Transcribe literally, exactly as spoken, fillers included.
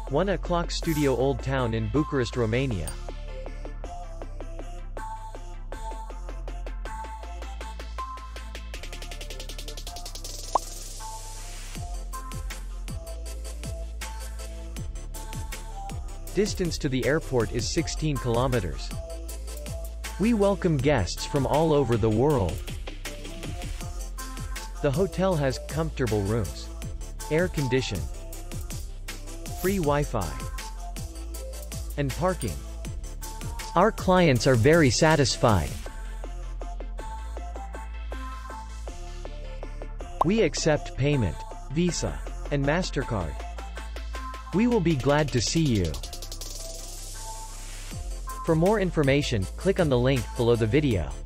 one o'clock Studio Old Town in Bucharest, Romania. Distance to the airport is sixteen kilometers. We welcome guests from all over the world. The hotel has comfortable rooms, air condition, free Wi-Fi, and parking. Our clients are very satisfied. We accept payment, Visa, and MasterCard. We will be glad to see you. For more information, click on the link below the video.